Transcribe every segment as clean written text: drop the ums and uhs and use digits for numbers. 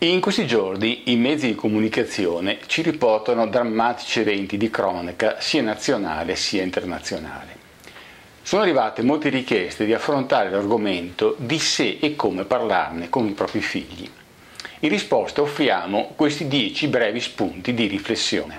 In questi giorni i mezzi di comunicazione ci riportano drammatici eventi di cronaca sia nazionale sia internazionale. Sono arrivate molte richieste di affrontare l'argomento di se e come parlarne con i propri figli. In risposta offriamo questi 10 brevi spunti di riflessione.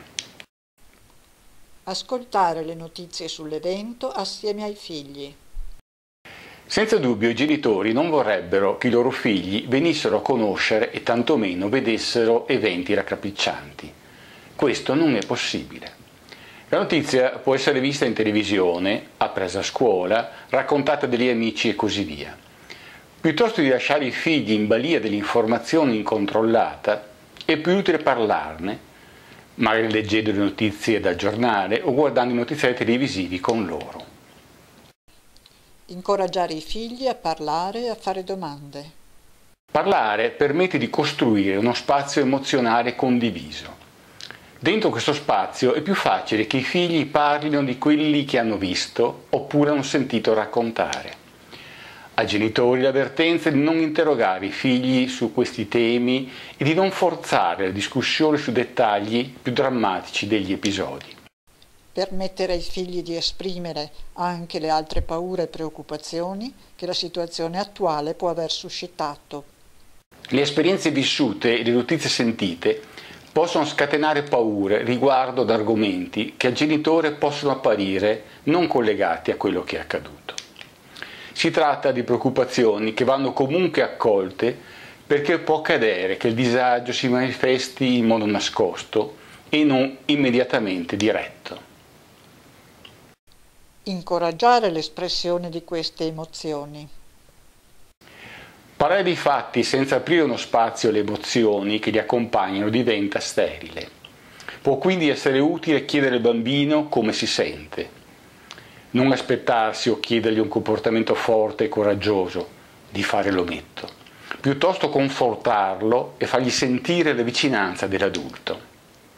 Ascoltare le notizie sull'evento assieme ai figli. Senza dubbio i genitori non vorrebbero che i loro figli venissero a conoscere e tantomeno vedessero eventi raccapriccianti. Questo non è possibile. La notizia può essere vista in televisione, appresa a scuola, raccontata dagli amici e così via. Piuttosto di lasciare i figli in balia dell'informazione incontrollata, è più utile parlarne, magari leggendo le notizie dal giornale o guardando i notiziari televisivi con loro. Incoraggiare i figli a parlare e a fare domande. Parlare permette di costruire uno spazio emozionale condiviso. Dentro questo spazio è più facile che i figli parlino di quelli che hanno visto oppure hanno sentito raccontare. Ai genitori l'avvertenza di non interrogare i figli su questi temi e di non forzare la discussione su dettagli più drammatici degli episodi. Permettere ai figli di esprimere anche le altre paure e preoccupazioni che la situazione attuale può aver suscitato. Le esperienze vissute e le notizie sentite possono scatenare paure riguardo ad argomenti che al genitore possono apparire non collegati a quello che è accaduto. Si tratta di preoccupazioni che vanno comunque accolte perché può accadere che il disagio si manifesti in modo nascosto e non immediatamente diretto. Incoraggiare l'espressione di queste emozioni. Parlare di fatti senza aprire uno spazio alle emozioni che li accompagnano diventa sterile. Può quindi essere utile chiedere al bambino come si sente. Non aspettarsi o chiedergli un comportamento forte e coraggioso, di fare l'ometto. Piuttosto confortarlo e fargli sentire la vicinanza dell'adulto.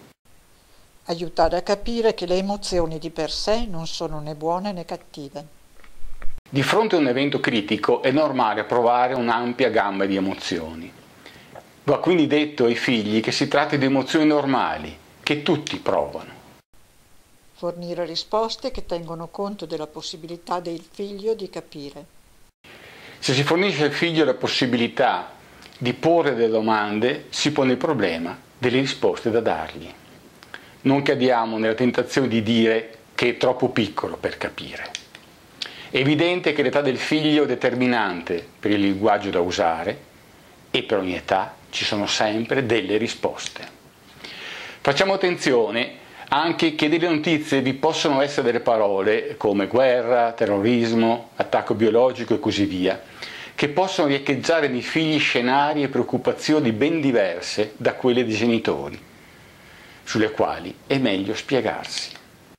Aiutare a capire che le emozioni di per sé non sono né buone né cattive. Di fronte a un evento critico è normale provare un'ampia gamma di emozioni. Va quindi detto ai figli che si tratta di emozioni normali, che tutti provano. Fornire risposte che tengono conto della possibilità del figlio di capire. Se si fornisce al figlio la possibilità di porre delle domande, si pone il problema delle risposte da dargli. Non cadiamo nella tentazione di dire che è troppo piccolo per capire. È evidente che l'età del figlio è determinante per il linguaggio da usare e per ogni età ci sono sempre delle risposte. Facciamo attenzione anche che delle notizie vi possono essere delle parole come guerra, terrorismo, attacco biologico e così via, che possono riecheggiare nei figli scenari e preoccupazioni ben diverse da quelle dei genitori, sulle quali è meglio spiegarsi.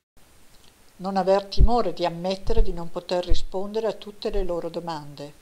Non aver timore di ammettere di non poter rispondere a tutte le loro domande.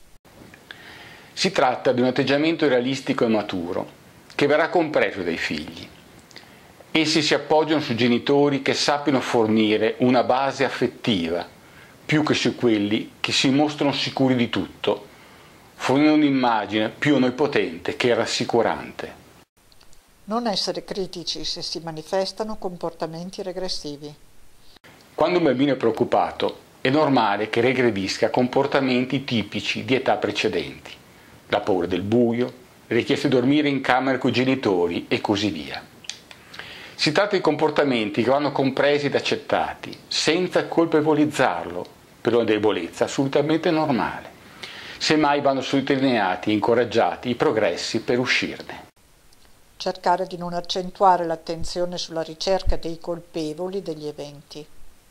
Si tratta di un atteggiamento realistico e maturo che verrà compreso dai figli. Essi si appoggiano su genitori che sappiano fornire una base affettiva, più che su quelli che si mostrano sicuri di tutto, fornendo un'immagine più onnipotente che rassicurante. Non essere critici se si manifestano comportamenti regressivi. Quando un bambino è preoccupato, è normale che regredisca comportamenti tipici di età precedenti. La paura del buio, le richieste di dormire in camera con i genitori e così via. Si tratta di comportamenti che vanno compresi ed accettati, senza colpevolizzarlo per una debolezza assolutamente normale. Semmai vanno sottolineati e incoraggiati i progressi per uscirne. Cercare di non accentuare l'attenzione sulla ricerca dei colpevoli degli eventi.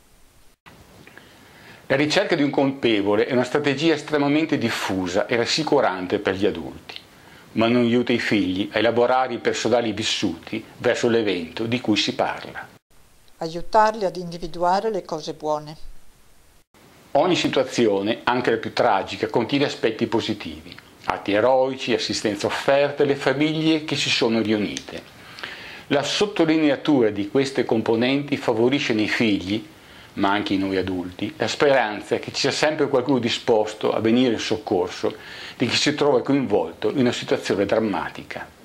La ricerca di un colpevole è una strategia estremamente diffusa e rassicurante per gli adulti, ma non aiuta i figli a elaborare i personali vissuti verso l'evento di cui si parla. Aiutarli ad individuare le cose buone. Ogni situazione, anche la più tragica, contiene aspetti positivi, atti eroici, assistenza offerta e le famiglie che si sono riunite. La sottolineatura di queste componenti favorisce nei figli, ma anche in noi adulti, la speranza che ci sia sempre qualcuno disposto a venire in soccorso di chi si trova coinvolto in una situazione drammatica.